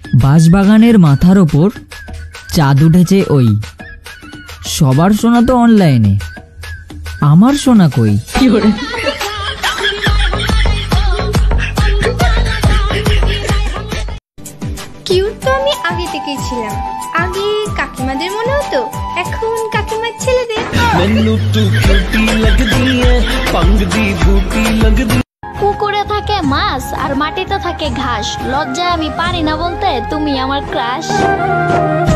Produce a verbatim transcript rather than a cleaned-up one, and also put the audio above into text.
বাঁশবাগানের মাথার ওপর চাঁদ উঠেছে ওই। সবার সোনা তো অনলাইনে, আমার সোনা কই? কিউট তো আমি আগে থেকেই ছিলাম। আগে কাকিমাদের মনে হতো, এখন কাকিমার ছেলেদের। পুকুরে থাকে মাছ আর মাটিতে থাকে ঘাস, লজ্জায় আমি পারি না বলতে তুমি আমার ক্রাশ।